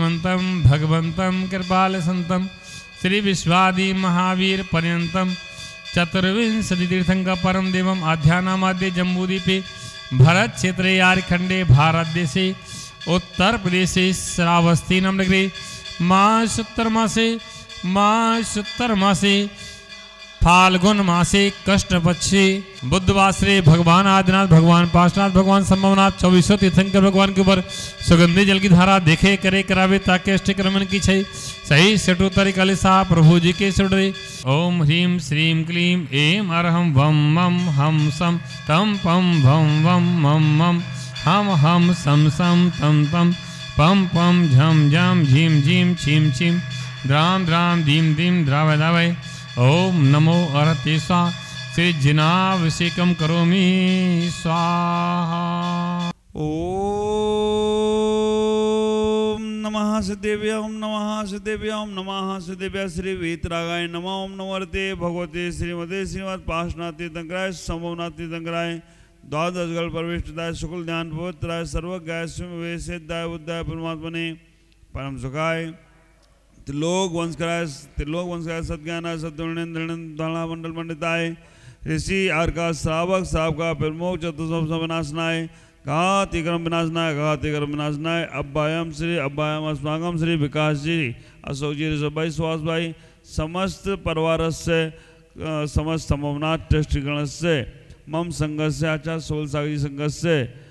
श्रीमंतम भगवंतम कृपालसंतम श्री विश्वादि महावीर पर्यंतम चतुर्विंशति तीर्थंकर परम देवम आध्यानामाद्य जम्बूद्वीपे भरत क्षेत्रे आर्यखंडे भारत देशे उत्तर प्रदेशे श्रावस्ती नगरे मासोत्तर मासे फाल्गुन मासे कृष्ण पक्षे बुधवासरे भगवान आदिनाथ भगवान पार्श्वनाथ भगवान संभवनाथ 24 तीर्थंकर भगवान के ऊपर सुगंधी जल की धारा देखे करे करावे ताकि अष्टक्रमण की छई सही सटोतरी कलिसा प्रभु जी के सुडरे ओम ह्रीम श्रीम क्लीम एम अरहम वम मम हम सम तम पम भम वम मम मम हम सम सम तम तम पम पम झम झम झीम झीम छीम छीम द्राम द्राम धीम धीम द्रावय द्रावय ओम नमो अरहते स्वाहा श्री जिनाभिषेकम करोमि स्वाहा। ओम नमः सिद्धेभ्य ओम नमः सिद्धेभ्य ओम नमः सिद्धेभ्य श्री वीतरागाय नमः ओम नमोर्ते भगवते श्रीमते श्रीमद पार्श्वनाथ तीर्थंकराय संभवनाथ तीर्थंकराय द्वादश गल परविष्टदाय शुक्ल ध्यान पवित्राय सर्वज्ञाय सिद्धाय बुद्धाय परमात्मने परम सुखाय त्रिलोक वंशकराय सद्ज्ञानाय सद्गुणेन्द्रणा मंडल पंडिताय ऋषि आर्का श्रावक का प्रमुख चतुर्थ विनाशनाय घातिक्रम विनाशनाय अब्बायम अस्माकम श्री विकास जी अशोक जी ऋषभ भाई सुहास भाई समस्त परिवार से समस्त संभवनाथ ट्रस्टीगण से मम संघर्ष से आचार्य सोल सागर जी संघर्ष से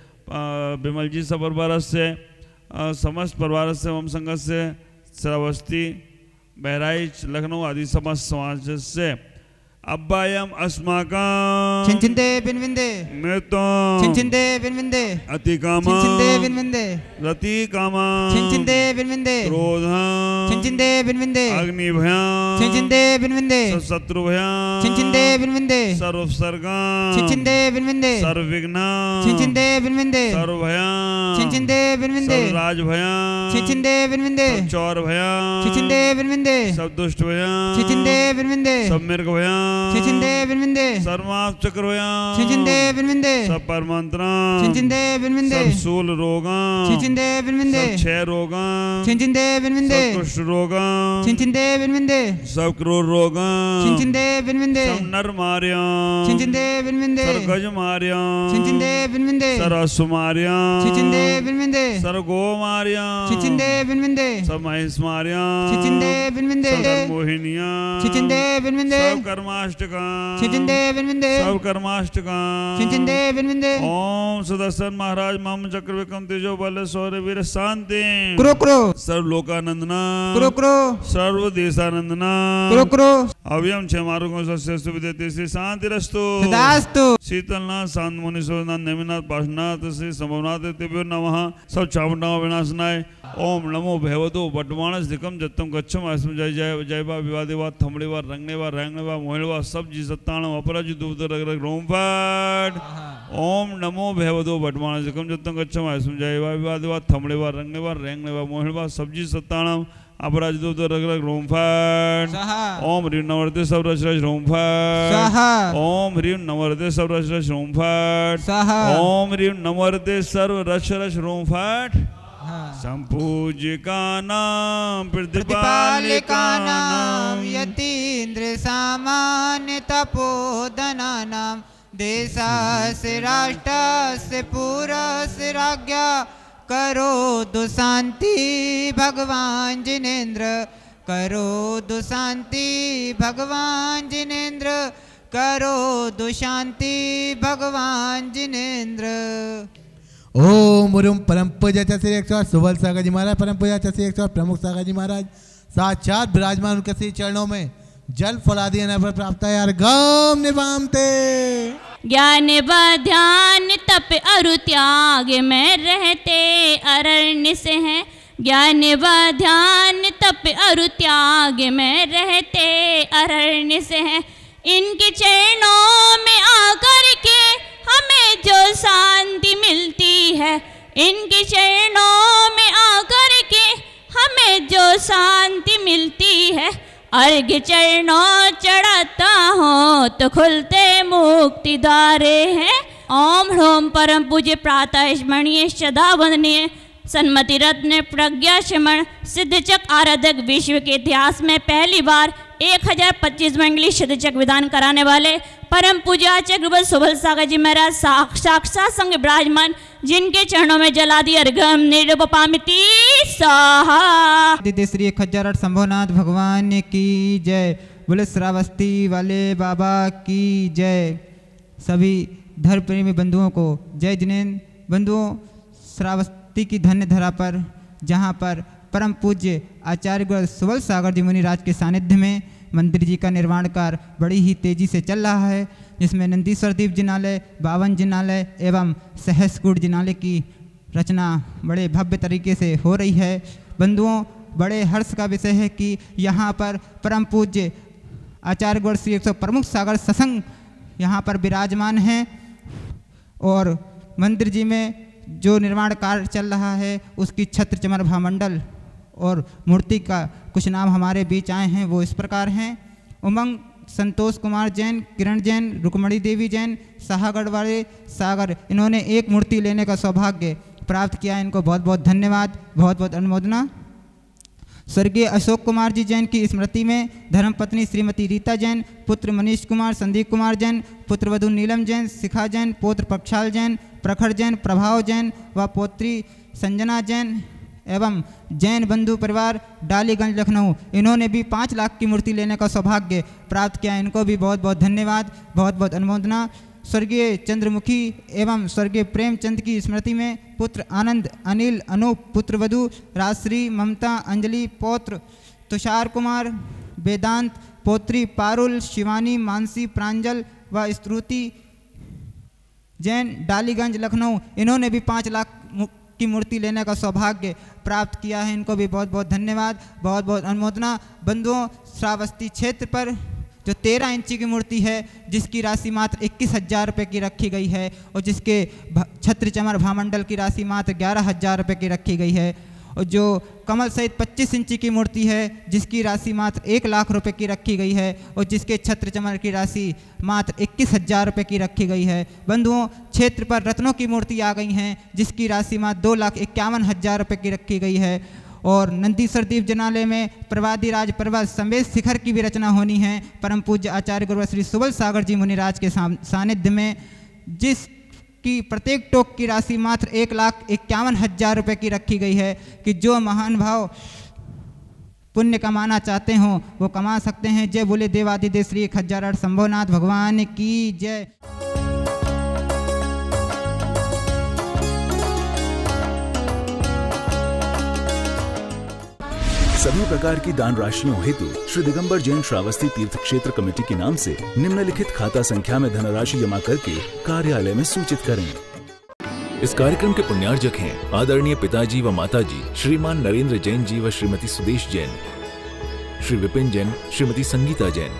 विमल जी सपरिवार से समस्त परिवार से मम संघर्ष से श्रावस्ती बहराइच लखनऊ आदि समस्त समाज से अब्बायम अस्माकं चिंचिंदे बिनविंदे मृतो चिंचिंदे बिनविंदे अतिकामा चिंचिंदे बिनविंदे रतिकामा चिंचिंदे बिनविंदे क्रोधं चिंचिंदे बिनविंदे अग्निभयं चिंचिंदे बिनविंदे शत्रुभयं चिंचिंदे बिनविंदे सर्वोपसर्गं चिंचिंदे बिनविंदे सर्वविघ्नं चिंचिंदे बिनविंदे सर्वभयं चिंचिंदे बिनविंदे सर्वराजभयं चिंचिंदे बिनविंदे चौरभयं चिंचिंदे बिनविंदे सबदुष्टभयं चिंचिंदे बिनविंदे सबमिर्गभयं चिंचिंदे बिनविंदे सर्वाप चक्रभयं चिंचिंदे बिनविंदे सब परमंत्रं चिंचिंदे बिनविंदे सब शूल रोगं चिंचिंदे बिनविंदे सब क्षय रोगं चिंचिंदे बिनविंदे सब कुष्ठ रोगं चिंचिंदे बिनविंदे सब क्रूर रोगं चिंचिंदे बिनविंदे सब नर मार्यं चिंचिंदे बिनविंदे सर गज मार्यं चिंचिंदे बिनविंदे सर असु मार्यं चिंचिंदे बिनविंदे सर गो मार्यं चिंचिंदे बिनविंदे सब महिष मार्यं चिंचिंदे बिनविंदे सब मोहिनियां चिंचिंदे बिनविंदे सब कर्माष्टकं चिंचिंदे बिनविंदे सब कर्माष्टकं चिंचिंदे बिनविंदे ओम सुदर्शन महाराज मम चक्र विक्रम तेजो बल शौर्य वीर शांति क्रो क्रो सर्व लोकानंदना क्रो क्रो सर्व देशानंदना क्रो क्रो अव्यम छह मार्गों से सुविधे श्री शांति रस्तु सदास्तु शीतलनाथ शांत मुनि सोनाथ नेमिनाथ पार्श्वनाथ श्री संभवनाथ तेभ्यो नमः सब चामुंडाओं विनाशनाय ओम नमो भगवतो वटमानस दिकम जत्तम गच्छम अस्म जय जय जयवा विवादेवा थमड़ेवा रंगनेवा रंगनेवा मोहनेवा सब जी सत्ताणम अपराजु दुबद रग रग रोमपाट ओम नमो भगवतो वटमानस दिकम जत्तम गच्छम अस्म जयवा विवादेवा थमड़ेवा रंगनेवा रंगनेवा मोहनेवा सब जी सत्ताणम अपराजु दुबद रग रग रोमपाट ओम ह्रीं नवरते सब रच रच रोमपाट ओम ह्रीं नवरते सब रच रच रोमपाट ओम ह्रीं नवरते सर्व रच रच रोमपाट संपूजिकानां प्रतिपालिकानां यतीन्द्र सामान्य तपोधनानां देशस्य राष्ट्रस्य पुरस्य राज्ञा करो दुशांति भगवान जिनेन्द्र करो दुशांति भगवान जिनेन्द्र करो दुशांति भगवान जिनेन्द्र। ओम उरुम परम पूज्य श्री 108 सुबल सागर जी महाराज परम पूज्य श्री 108 प्रमुख सागर जी महाराज साक्षात विराजमान उनके श्री चरणों में जल फलादि पर प्राप्त है यार गम निभामते ज्ञान व ध्यान तप अरु त्याग में रहते अरण्य से हैं ज्ञान व ध्यान तप अरु त्याग में रहते अरण्य से हैं इनके चरणों में आकर के हमें जो शांति मिलती है इनके चरणों में आकर के हमें जो शांति मिलती है अर्घ्य चरणों चढ़ाता हूँ तो खुलते मुक्ति द्वारे हैं। ओम ह्रोम परम पूज्य प्रातः स्मरणीय सदा वंदनीय सन्मति रत्न प्रज्ञा श्रमण सिद्धचक आराधक विश्व के इतिहास में पहली बार 1025 मंगली सिद्धचक विधान कराने वाले परम पूज्य आचार्य गुरुवर सुबल सागर जी महाराज साक्षात संग विराजमान, जिनके चरणों में जलादि अर्घम निरुपपामिति स्वाहा। दीदी श्री 1008 शंभोनाथ भगवान की जय। बोले श्रावस्ती वाले बाबा की जय। सभी धर्म प्रेमी बंधुओं को जय जिनेन्द्र। बंधुओं, श्रावस्ती की धन्य धरा पर जहाँ पर परम पूज्य आचार्य गुरुवर सुबल सागर जी मुनिराज के सानिध्य में मंदिर जी का निर्माण कार्य बड़ी ही तेजी से चल रहा है, जिसमें नंदीश्वर दीप जिनालय, 52 जिनालय एवं सहस्कूट जिनालय की रचना बड़े भव्य तरीके से हो रही है। बंधुओं, बड़े हर्ष का विषय है कि यहाँ पर परम पूज्य आचार्य गुरुवर श्री 100 प्रमुख सागर सत्संग यहाँ पर विराजमान हैं और मंदिर जी में जो निर्माण कार्य चल रहा है उसकी छत्र चमर भामंडल और मूर्ति का कुछ नाम हमारे बीच आए हैं, वो इस प्रकार हैं। उमंग संतोष कुमार जैन, किरण जैन, रुक्मणी देवी जैन, शाहगढ़ वाले सागर, इन्होंने एक मूर्ति लेने का सौभाग्य प्राप्त किया। इनको बहुत बहुत धन्यवाद, बहुत बहुत अनुमोदना। स्वर्गीय अशोक कुमार जी जैन की स्मृति में धर्मपत्नी श्रीमती रीता जैन, पुत्र मनीष कुमार, संदीप कुमार जैन, पुत्रवधू नीलम जैन, शिखा जैन, पौत्र प्रक्षाल जैन, प्रखर जैन, प्रभाव जैन व पौत्री संजना जैन एवं जैन बंधु परिवार डालीगंज लखनऊ, इन्होंने भी 5 लाख की मूर्ति लेने का सौभाग्य प्राप्त किया। इनको भी बहुत बहुत धन्यवाद, बहुत बहुत अनुमोदना। स्वर्गीय चंद्रमुखी एवं स्वर्गीय प्रेमचंद की स्मृति में पुत्र आनंद, अनिल, अनूप, पुत्रवधू राजश्री, ममता, अंजलि, पौत्र तुषार कुमार, वेदांत, पौत्री पारुल, शिवानी, मानसी, प्रांजल व स्तुति जैन डालीगंज लखनऊ, इन्होंने भी 5 लाख की मूर्ति लेने का सौभाग्य प्राप्त किया है। इनको भी बहुत बहुत धन्यवाद, बहुत बहुत अनुमोदना। बंधुओं, श्रावस्ती क्षेत्र पर जो 13 इंची की मूर्ति है, जिसकी राशि मात्र 21,000 रुपये की रखी गई है और जिसके छत्र चमर भामंडल की राशि मात्र 11,000 रुपये की रखी गई है, और जो कमल सहित 25 इंची की मूर्ति है जिसकी राशि मात्र 1 लाख रुपए की रखी गई है और जिसके छत्र चमर की राशि मात्र 21,000 रुपये की रखी गई है। बंधुओं, क्षेत्र पर रत्नों की मूर्ति आ गई हैं जिसकी राशि मात्र 2,51,000 रुपये की रखी गई है। और नंदीश्वर दीप जनालय में प्रवादिराज पर्वत समेत शिखर की भी रचना होनी है परम पूज्य आचार्य गुरुवर श्री सुबल सागर जी मुनिराज के सानिध्य में, जिसकी प्रत्येक टोक की राशि मात्र 1,51,000 रुपये की रखी गई है कि जो महान भाव पुण्य कमाना चाहते हों वो कमा सकते हैं। जय बोले देवादिदेव श्री 1008 शंभोनाथ भगवान की जय। सभी प्रकार की दान राशियों हेतु श्री दिगंबर जैन श्रावस्ती तीर्थ क्षेत्र कमेटी के नाम से निम्नलिखित खाता संख्या में धनराशि जमा करके कार्यालय में सूचित करें। इस कार्यक्रम के पुण्यार्जक हैं आदरणीय पिताजी व माताजी श्रीमान नरेंद्र जैन जी व Shrimati Sudesh Jain, Shri Vipin Jain, Shrimati Sangeeta Jain,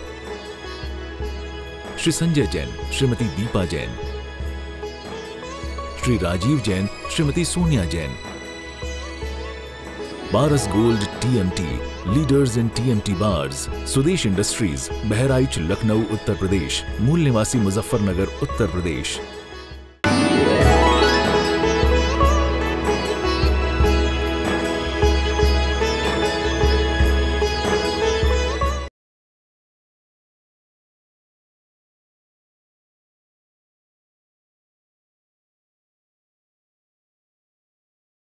Shri Sanjay Jain, Shrimati Deepa Jain, Shri Rajiv Jain, Shrimati Sonia Jain. Baras gold TMT, leaders in TMT bars, Sudesh industries, Bahraich Lucknow Uttar Pradesh, मूल निवासी मुजफ्फरनगर उत्तर प्रदेश।